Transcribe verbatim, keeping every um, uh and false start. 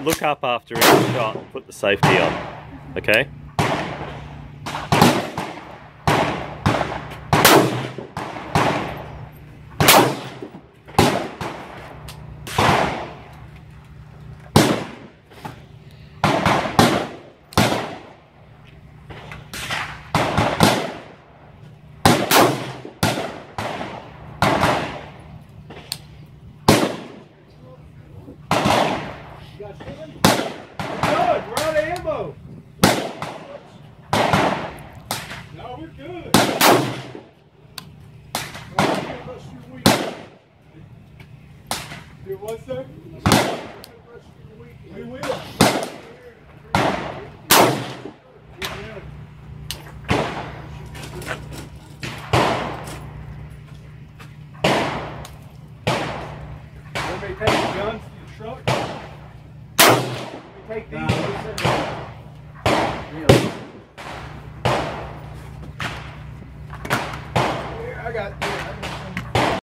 look up after each shot and put the safety on, okay? Good, we're out of ammo. No, we're good. Do what, sir? We will. Want me to take the guns to the truck? Take these. Here, I got